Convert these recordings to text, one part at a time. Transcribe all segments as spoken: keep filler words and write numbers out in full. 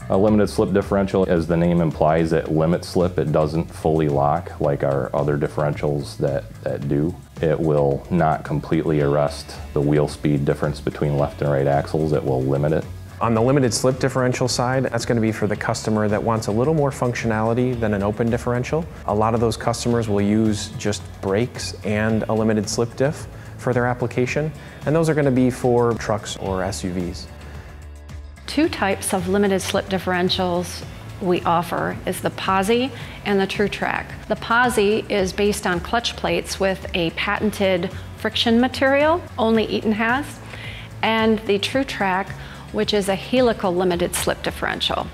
A limited slip differential, as the name implies, it limits slip. It doesn't fully lock like our other differentials that, that do. It will not completely arrest the wheel speed difference between left and right axles. It will limit it. On the limited slip differential side, that's going to be for the customer that wants a little more functionality than an open differential. A lot of those customers will use just brakes and a limited slip diff for their application, and those are going to be for trucks or S U Vs. Two types of limited slip differentials we offer is the Posi and the TrueTrack. The Posi is based on clutch plates with a patented friction material, only Eaton has, and the TrueTrack, which is a helical limited slip differential.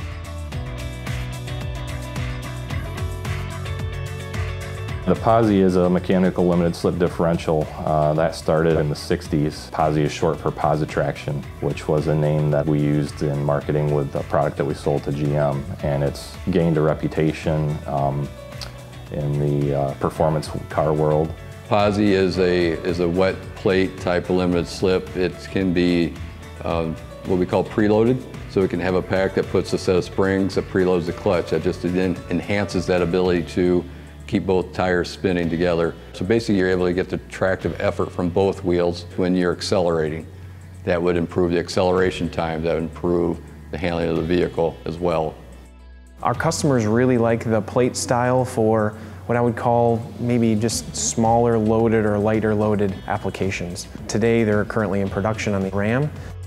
The Posi is a mechanical limited slip differential uh, that started in the sixties. Posi is short for Positraction, which was a name that we used in marketing with a product that we sold to G M, and it's gained a reputation um, in the uh, performance car world. Posi is a, is a wet plate type of limited slip. It can be um, what we call preloaded, so it can have a pack that puts a set of springs that preloads the clutch. That just then enhances that ability to keep both tires spinning together. So basically you're able to get the tractive effort from both wheels when you're accelerating. That would improve the acceleration time, that would improve the handling of the vehicle as well. Our customers really like the plate style for what I would call maybe just smaller loaded or lighter loaded applications. Today they're currently in production on the Ram.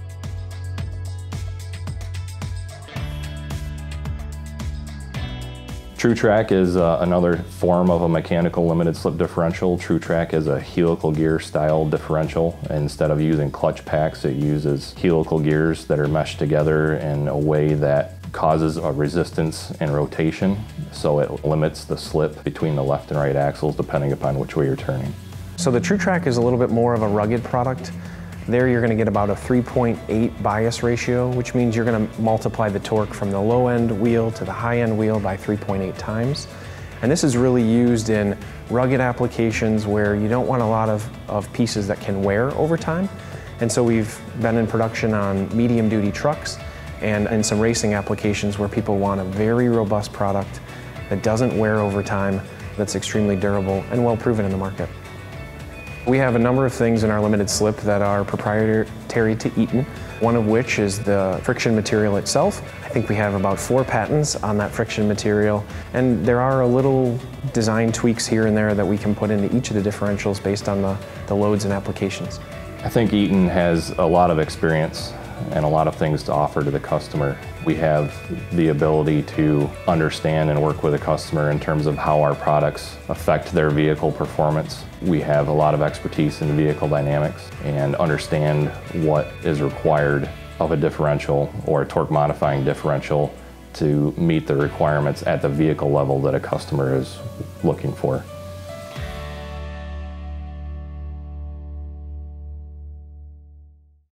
TrueTrack is uh, another form of a mechanical limited slip differential. TrueTrack is a helical gear style differential. Instead of using clutch packs, it uses helical gears that are meshed together in a way that causes a resistance and rotation, so it limits the slip between the left and right axles depending upon which way you're turning. So the TrueTrack is a little bit more of a rugged product. There you're going to get about a three point eight bias ratio, which means you're going to multiply the torque from the low end wheel to the high end wheel by three point eight times. And this is really used in rugged applications where you don't want a lot of, of pieces that can wear over time. And so we've been in production on medium duty trucks and in some racing applications where people want a very robust product that doesn't wear over time, that's extremely durable and well proven in the market. We have a number of things in our limited slip that are proprietary to Eaton, one of which is the friction material itself. I think we have about four patents on that friction material, and there are a little design tweaks here and there that we can put into each of the differentials based on the, the loads and applications. I think Eaton has a lot of experience and a lot of things to offer to the customer. We have the ability to understand and work with a customer in terms of how our products affect their vehicle performance. We have a lot of expertise in vehicle dynamics and understand what is required of a differential or a torque modifying differential to meet the requirements at the vehicle level that a customer is looking for.